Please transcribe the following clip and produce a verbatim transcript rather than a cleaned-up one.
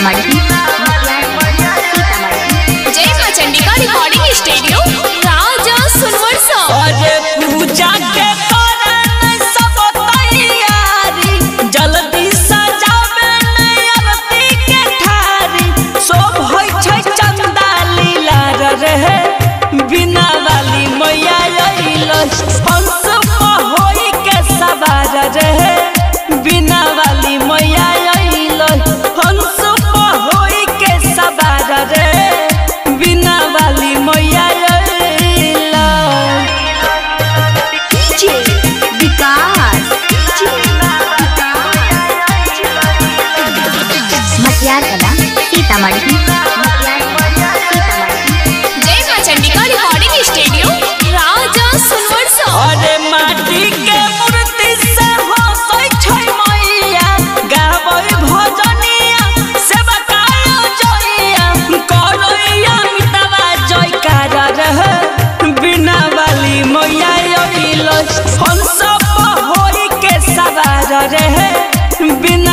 सीतामढ़ी। जय मां Chandika recording studio Raja Sunvarsha. अरे पूजा के करन सब तैयारी जल्दी सजावे आरती के थारी सब होय छै चंदा लीला रहे बिना वाली मैया आइलो हंस होई के सवार रहे बिना वाली मैया आइलो हंस होई के सवार रहे बिना वाली मैया आइलो डीजे विकास मटियार कला सीतामढ़ी। जय मां चंडिका रिकॉर्डिंग स्टूडियो राजा सुनवर्षा। अरे माटी के मूर्ति से हंसै छै मैया गाबै भजनिया सेवकायो जइया करैया मितवा जयकार रहे बिना वाली मैया आइलो हंस होई के सवार रहे बिना